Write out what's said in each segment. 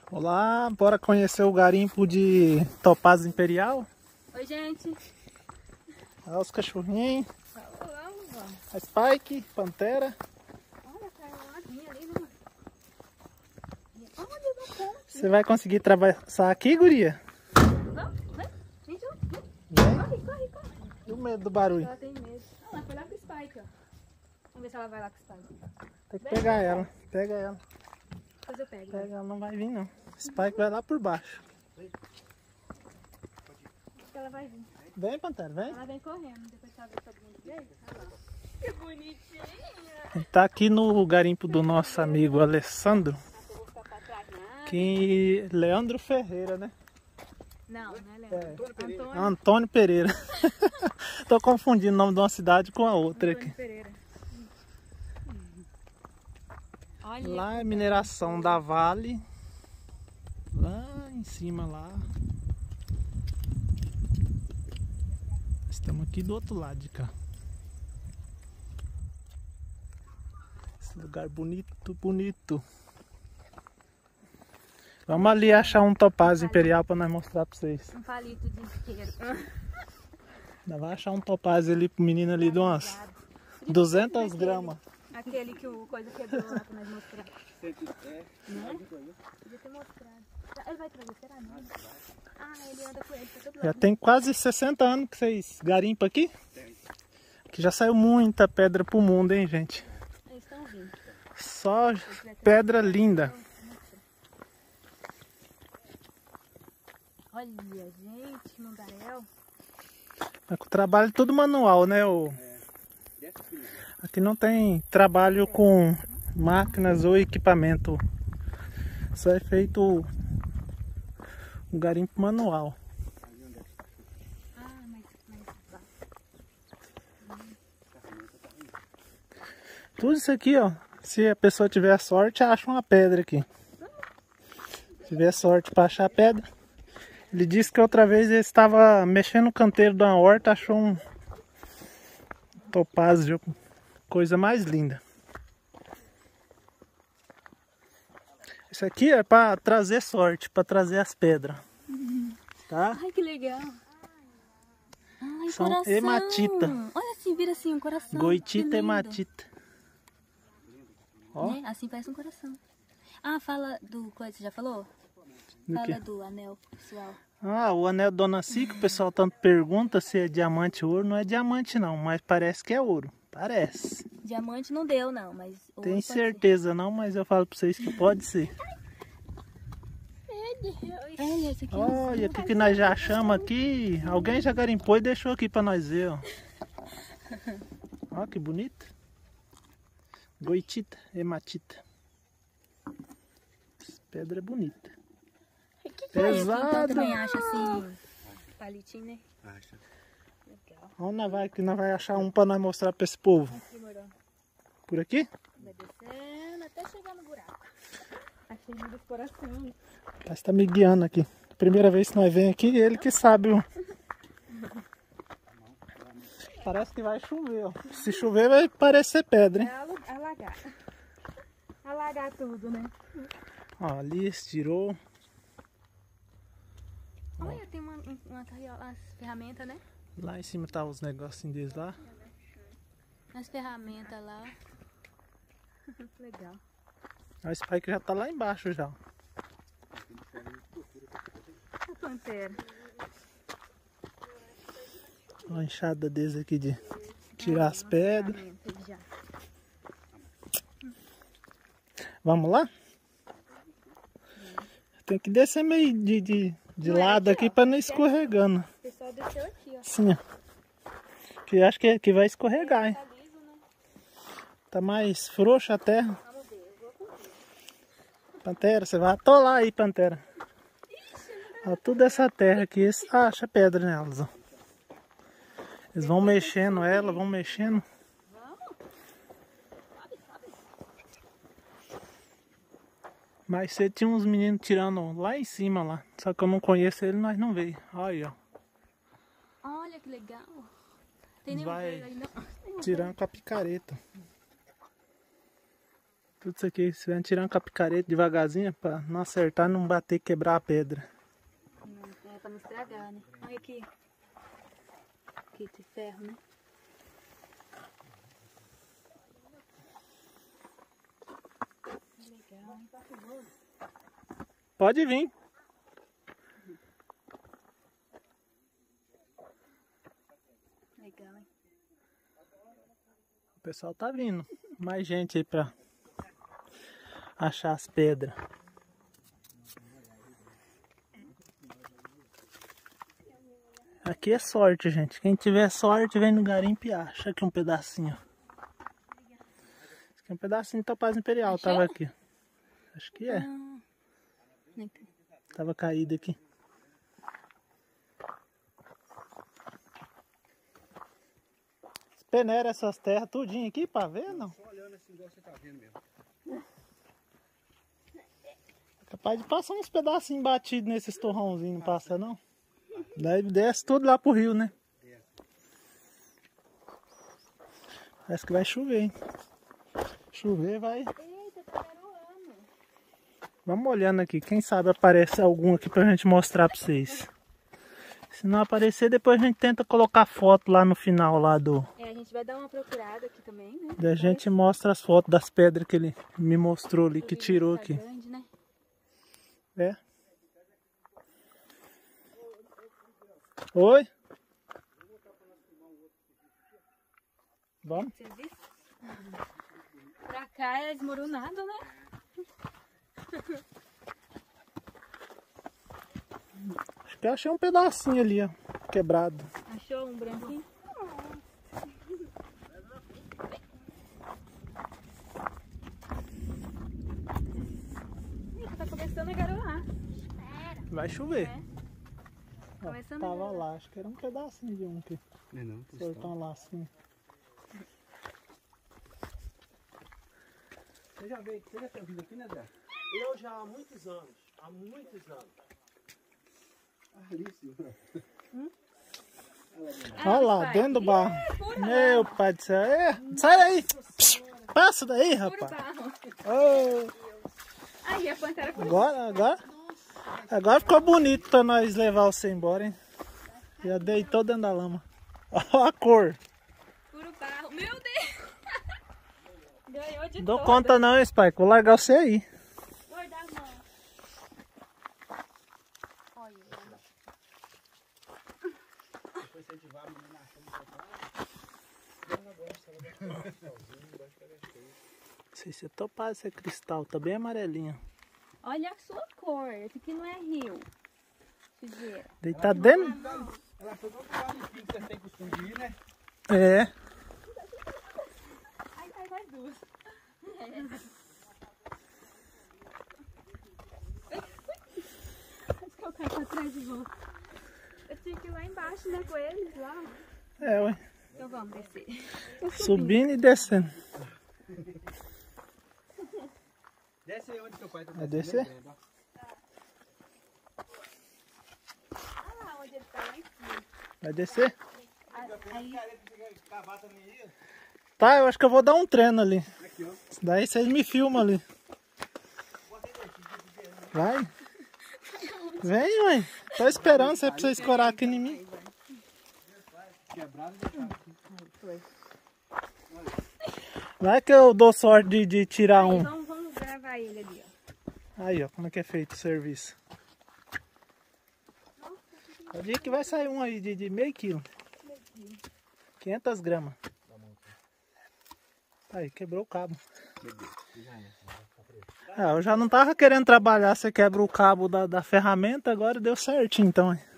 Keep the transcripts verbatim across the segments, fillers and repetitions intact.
Olá, bora conhecer o garimpo de topázio imperial. Oi, gente. Olha os cachorrinhos. Olá, vovó. A Spike, Pantera. Olha, caiu uma laguinha ali, né? Olha, não conta. Você vai conseguir atravessar aqui, guria? Vamos, vem. Vem junto, vem. Vem. Corre, corre, corre. E o medo do barulho? Ela tem medo. Ah, ela foi lá com o Spike, ó. Vamos ver se ela vai lá com o Spike. Tem que pegar ela. Pega ela. Depois eu pego. Pega ela, não vai vir não. Spike vai lá por baixo. Acho que ela vai vir. Vem, Pantera, vem. Ela vem correndo. Depois que ela vê todo mundo veio. Olha lá. Que bonitinha. A gente tá aqui no garimpo do nosso amigo Alessandro. Eu vou ficar pra trás, nada. Que Leandro Ferreira, né? Não, não é Leandro. É. Antônio. Antônio Pereira. Tô confundindo o nome de uma cidade com a outra Antônio aqui. Pereira. Olha. Lá é mineração da Vale. Lá em cima lá. Estamos aqui do outro lado de cá. Esse lugar bonito, bonito. Vamos ali achar um topázio imperial para nós mostrar para vocês. Um palito de isqueiro. Ainda vai achar um topázio ali pro menino ali de umas duzentas gramas. Aquele que o coisa quebrou lá pra nós mostrar. Né? Podia ter mostrado. Ele vai trazer, será não? Ah, ele anda com ele pra todo lado. Já tem quase sessenta anos que vocês garimpam aqui? Que já saiu muita pedra pro mundo, hein, gente? Eles estão vindo. Só pedra linda. Olha, gente, que mundaréu. É com o trabalho tudo manual, né? O... Aqui não tem trabalho com máquinas ou equipamento. Só é feito um garimpo manual. Ah, mas... mas... Tudo isso aqui, ó. Se a pessoa tiver sorte, acha uma pedra aqui. Se tiver sorte para achar a pedra. Ele disse que outra vez ele estava mexendo no canteiro de uma horta, achou um topázio, coisa mais linda. Isso aqui é para trazer sorte, para trazer as pedras. Tá? Ai, que legal. Ai, São coração. hematita. Olha assim, vira assim um coração. Goitita hematita. Ó. Né? Assim parece um coração. Ah, fala do... Coisa, você já falou? Do Fala quê? do anel, pessoal. Ah, o anel Dona Cica, o pessoal tanto pergunta se é diamante ou ouro. Não é diamante não, mas parece que é ouro. Parece. Diamante não deu, não, mas... ouro Tem pode ser. certeza não, mas eu falo pra vocês que pode ser. Olha, esse aqui Olha, o que, que nós já achamos aqui. Alguém já garimpou e deixou aqui pra nós ver, ó. Ó, que bonito. Goitita, hematita. Essa pedra é bonita. Pesada. também acha assim, palitinho, né? Acha. Legal. Onde nós vai, que nós vai achar um pra nós mostrar pra esse povo? Aqui, morão. Por aqui? Vai descendo até chegar no buraco. Achei um dos corações. Ela está me guiando aqui. Primeira vez que nós vem aqui, ele que sabe. Ó. Parece que vai chover, ó. Se chover vai parecer pedra, hein? É alu- alagar. Alagar tudo, né? Ó, ali estirou. Olha, tem uma, uma carriola, as ferramentas, né? Lá em cima tá os negocinhos deles lá. As ferramentas lá. Legal. A Spike já tá lá embaixo já. A pantera. Uma enxada deles aqui de tirar as pedras. Ferramenta já. Vamos lá? Tem que descer meio de, de, de Não é lado aqui, aqui ó. pra não escorregando. O pessoal desceu aqui, ó. Assim, ó. Que acho que, que vai escorregar, hein? Tá liso, né? Tá mais frouxa a terra. Vamos ver, eu vou com Pantera, você vai atolar aí, Pantera. Ó, toda essa terra aqui, esse... ah, acha pedra nelas, ó. Eles vão mexendo ela, vão mexendo. Mas cedo tinha uns meninos tirando lá em cima lá. Só que eu não conheço ele, nós não veio. Olha aí, ó. Olha que legal. Tem nenhum Vai verde aí, não. tirando com a picareta. Tudo isso aqui, se vem tirando com a picareta devagarzinho pra não acertar, não bater e quebrar a pedra. Não, é pra não estragar, né? Olha aqui. Aqui de ferro, né? Legal. Pode vir. Legal, hein? O pessoal tá vindo. Mais gente aí pra achar as pedras. Aqui é sorte, gente. Quem tiver sorte vem no garimpo e acha aqui um pedacinho. Esse aqui é um pedacinho de topaz imperial. Achou? Tava aqui. Acho que é. Ah, Tava caído aqui. Peneira essas terras tudinho aqui pra ver, não? Só olhando assim igual você tá vendo mesmo. Capaz de passar uns pedacinhos batidos nesses torrãozinhos, não passa não? Daí desce tudo lá pro rio, né? Parece que vai chover, hein? Chover vai. Eita, tá garoando. Vamos olhando aqui, quem sabe aparece algum aqui pra gente mostrar pra vocês. Se não aparecer, depois a gente tenta colocar foto lá no final lá do... É, a gente vai dar uma procurada aqui também, né? Daí a gente mostra as fotos das pedras que ele me mostrou ali, que tirou Tá aqui. grande, né? É. Oi? Vamos? Vocês viram? Pra cá é esmoronado, né? Acho que eu achei um pedacinho ali, ó, quebrado. Achou um branquinho? Ih, tá começando a garoar. Vai chover. É. Ó, Começando a tava garoar. lá, acho que era um pedacinho de um aqui. Não é não, Soltar um lacinho. Você já veio, você já tem vindo aqui, né, Zé? Eu já há muitos anos, há muitos anos. Ali, senhor. Olha lá, pai. dentro do barro. Ih, puro Meu pai do céu. É, sai daí. Psh, passa daí, Puro rapaz. barro. Ô, Aí a pantera foi. agora, agora. Agora ficou bonito pra nós levar você embora, hein? Já deitou dentro da lama. Olha a cor. Puro barro. Meu Deus! Ganhou de Dou toda. conta não, hein, Spike. Vou largar você aí. Guardar a mão. Olha. Depois você ativar a menina achando Não sei se é topaz, se é cristal. Tá bem amarelinho. Olha a sua cor. Esse aqui não é rio. Sujeira. Deitar dentro? Ela foi pro lugar de fim que você tem costume de ir, né? É. Ai, ai, vai duas. Acho que eu caio pra trás de volta. Eu tinha que ir lá embaixo, né, com eles lá. É, ué. Então vamos descer. Subindo e descendo. Desce aí onde teu pai tá. Vai descer? descendo, ó. Ah lá, onde ele tá lá em cima. Vai descer? Aí, Cavar também aí, ó. Tá, eu acho que eu vou dar um treino ali. Aqui, ó. Daí vocês me filmam ali. Vai. Vem, mãe. Tô esperando você pra você escorar aqui em mim. Quebrado e deixado. Vai que eu dou sorte de, de tirar aí um. vamos, vamos gravar ele ali, ó. Aí, ó, como é que é feito o serviço. Pode ir que vai sair um aí de, de meio quilo. quinhentas gramas. Aí, quebrou o cabo. Ah, eu já não tava querendo trabalhar, você quebra o cabo da, da ferramenta, agora deu certinho então. Hein?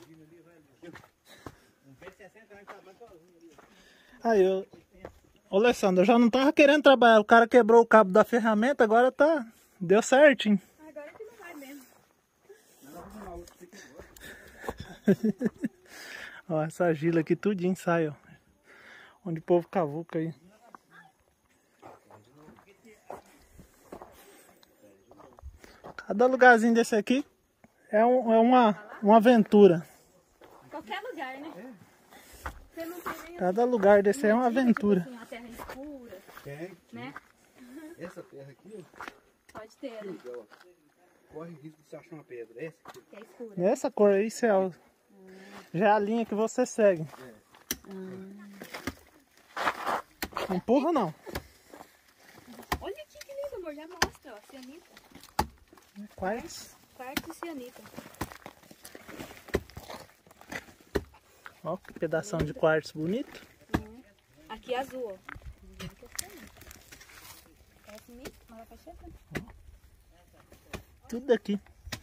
Aí, eu... Ô, Alessandro, eu já não tava querendo trabalhar, o cara quebrou o cabo da ferramenta, agora tá... Deu certinho. Agora que não vai mesmo. Ó, essa gila aqui tudinho sai, ó. Onde o povo cavuca aí. Cada lugarzinho desse aqui é, um, é uma, uma aventura. Qualquer lugar, né? Você não tem nem Cada lugar desse é uma aventura. assim, a terra escura, Tem. né? Essa terra aqui, ó. Pode ter, né? Ó, corre risco de você achar uma pedra. Essa aqui. Que é escura. Essa cor aí, Céu, já é a linha que você segue. Não empurra não. Olha aqui que lindo, amor. Já mostra, ó. Cianita. Quartzo. Quartzo e cianita. Ó, que pedação de quartzo bonito. Uhum. Aqui é azul, ó. Parece misto, malacaxeta. Tudo aqui.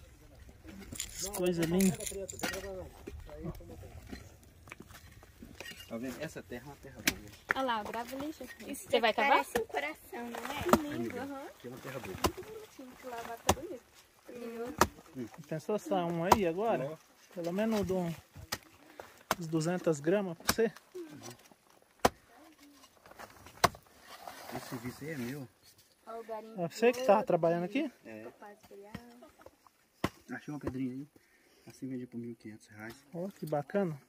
Coisa linda. Tá vendo? Essa terra é uma terra boa. Olha lá, o gravo lixo. Isso Você vai cavar? parece um coração, não é? Que lindo, aham. Aqui é uma terra boa. Muito bonitinho. Que lavar tá bonito. Brilhoso. Pensou só um aí agora? Pelo menos de um, uns duzentas gramas pra você? Esse serviço aí é meu. Olha o garimpo. É você que tava trabalhando aqui? É. Topaz imperial. Achei uma pedrinha aí. Assim vendi por mil e quinhentos reais. Ó, que bacana.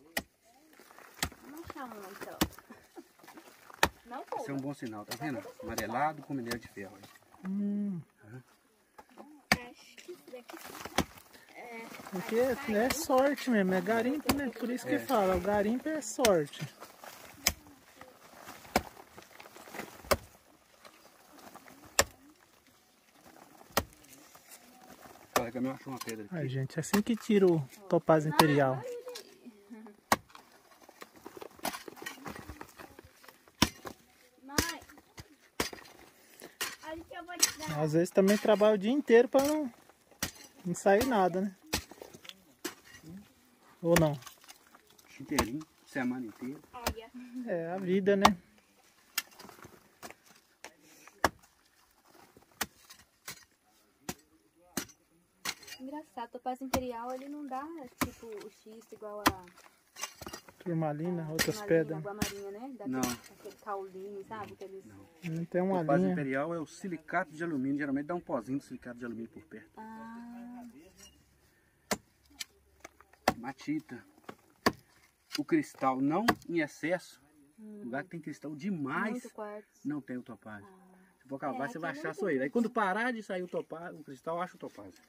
Vamos achar um, então. Não pula. Esse é um bom sinal, tá vendo? Amarelado com minério de ferro. Aí. Hum, Acho que isso daqui porque é, é sorte mesmo, é garimpo, né? Por isso que É. fala, o garimpo é sorte. O colega meu achou uma pedra aqui. Ai, gente, é assim que tira o topaz imperial. Mãe, olha o que eu vou te dar. Às vezes também trabalha o dia inteiro pra não, não sair nada, né? Ou não? Inteirinho, semana inteira. Olha, É a vida, né? Engraçado, topaz imperial ele não dá tipo o xisto igual a Turmalina, outras turmalina, pedras. guamarinha, né? Dá Não. aquele, aquele caulinho, sabe? Aqueles... Não tem uma O base linha. imperial é o silicato de alumínio. Geralmente dá um pozinho de silicato de alumínio por perto. Ah, Matita. O cristal não em excesso. Lugar que tem cristal demais, muito quartzo. não tem o topázio. Se for cavar, É, você vai aqui é achar muito só ele. Aí quando parar de sair o topázio, o cristal, acha o topázio.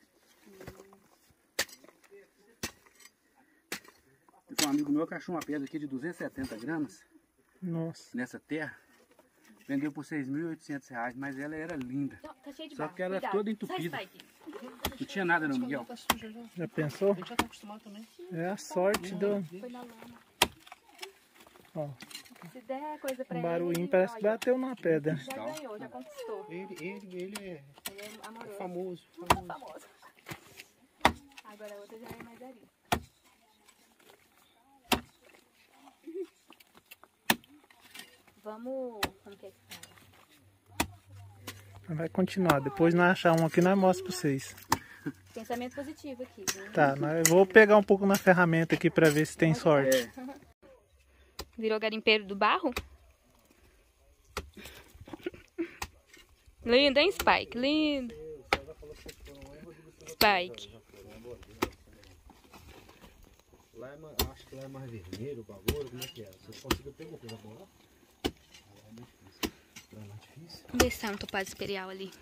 Tem um amigo meu que achou uma pedra aqui de duzentos e setenta gramas Nossa. nessa terra. Vendeu por seis mil e oitocentos reais, mas ela era linda. Não, tá cheio de Só barro. que ela é Cuidado. toda entupida. Sai, Spike. Não tinha nada não, Miguel. Já pensou? A gente já tá acostumado também. É a sorte do. Foi na lama. Ó, Se der coisa pra um ele, barulhinho ele, parece que olha, bateu na pedra. já ganhou, já conquistou. Ele, ele, ele é Ele é amoroso. famoso, famoso. Famoso. Agora a outra já é mais ali. Vamos... Como que é que fala? Vai continuar. Depois nós achar um aqui, nós mostramos pra vocês. Pensamento positivo aqui, viu? Tá, nós- eu vou pegar um pouco na ferramenta aqui pra ver se tem sorte. Virou garimpeiro do barro? Lindo, hein, Spike? Lindo. Spike. Lá é, ma- acho que lá é mais vermelho, o bagulho, como é que é? Vocês conseguiram pegar coisa boa lá? Lá é mais difícil. Lá é mais difícil? Vamos ver se é um topázio imperial ali.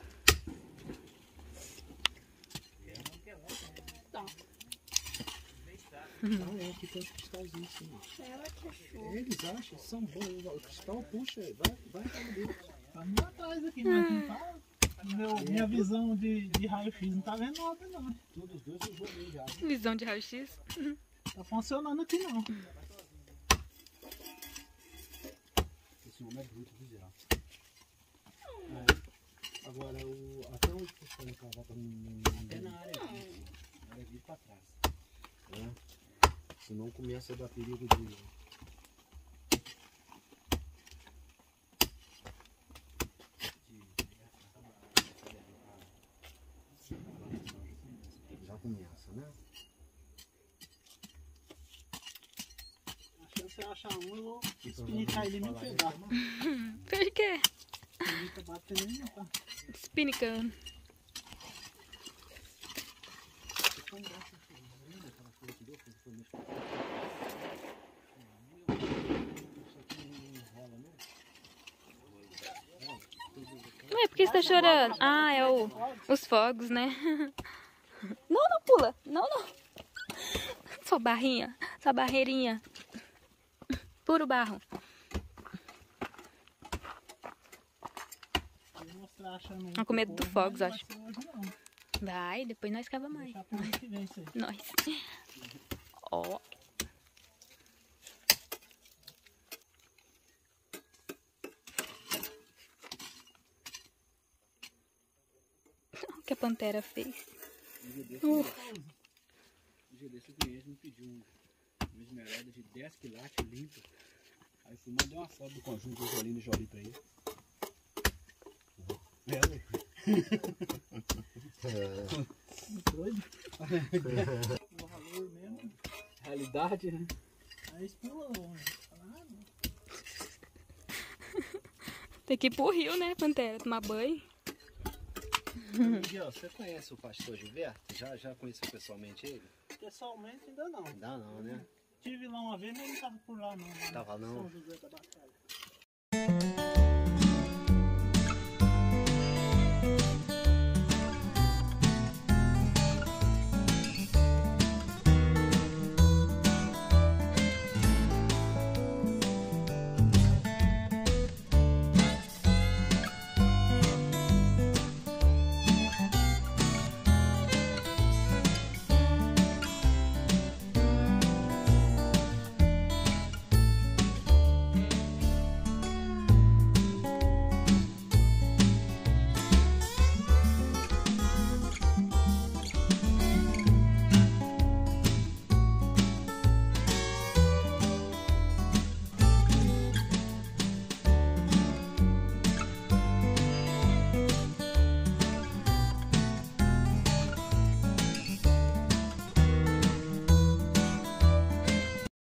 Ah, é, aqui tem uns cristalzinhos sim. ela que achou. Eles acham, são bons. O cristal puxa, vai, vai para dentro. Tá muito atrás aqui, mas não tá. Meu, minha visão de, de raio-x não tá vendo nada, não. Todos os dois eu joguei já. Visão de raio-x. Tá funcionando aqui, não. Esse homem é bruto, bizarro. É. Agora, o, até onde que você vai cavar pra mim? É na área aqui. Na área aqui pra trás. É. Senão começa a dar perigo de... Já começa, né? Se você achar um, eu vou espinicar ele nem pegar. Por quê? Espinica batendo nem tá. Espinicando. Ué, por que você tá chorando? Ah, é o, os fogos, né? Não, não pula. Não, não. Sua barrinha. Sua barreirinha. Puro barro. Vou com medo do fogos, acho. Vai, depois nós cava mais. Nós. Ó. O que a pantera fez? Um dia desse o cliente me pediu uma esmeralda de dez quilates limpa. Aí fui mandei uma foto do conjunto do Jolinho e Jolie pra ele. Doido? O valor mesmo. Realidade, né? Aí expulou. Tem que ir pro rio, né, pantera? Tomar banho. Miguel, você conhece o pastor Gilberto? Já, já conheceu pessoalmente ele? Pessoalmente ainda não. Ainda não, né? Tive lá uma vez, mas não tava por lá não. Tava não? São José da Batalha.